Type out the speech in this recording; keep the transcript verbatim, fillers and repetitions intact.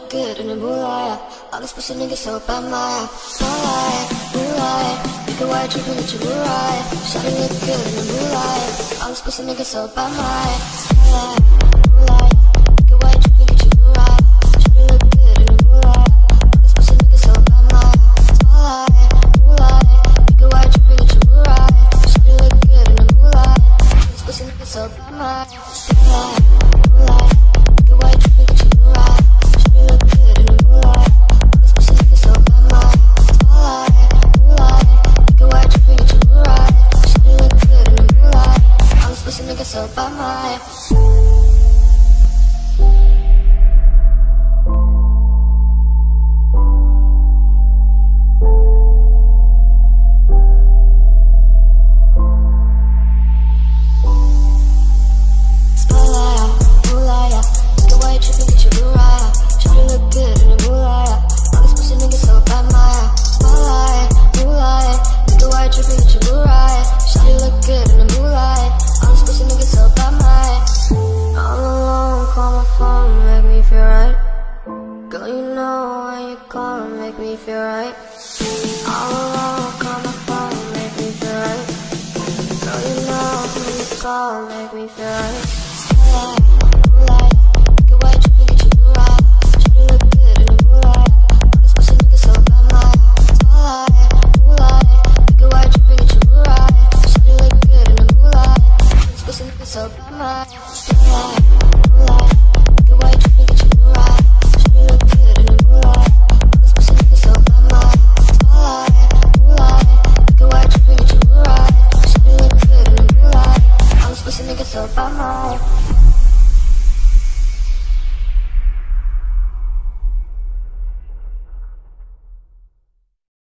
good in the moonlight. All these pussy niggas so bad, my moonlight, moonlight. You can white tripping at your moonlight. Shawty look good in the moonlight. All these pussy niggas so bad, my moonlight, moonlight. You can white tripping at your moonlight. Shawty look good in the moonlight. All these pussy niggas so bad, my moonlight, moonlight. You can white tripping at your moonlight. Shawty look good in the moonlight. All these pussy niggas so bad, my moonlight, moonlight. You can white tripping at your moonlight. Shawty look good in the moonlight. All these pussy niggas so bad, my moonlight, moonlight. You can white tripping at your moonlight. Shawty look good in the moonlight. All these pussy niggas so bad, my. Make me feel right. Moonlight, you can white tripping at your moonlight. Shawty look good in the moonlight. All these pussy niggas so bad, my moonlight, moonlight. You can white tripping at your moonlight. Shawty look good in the moonlight. All these pussy niggas so bad, my.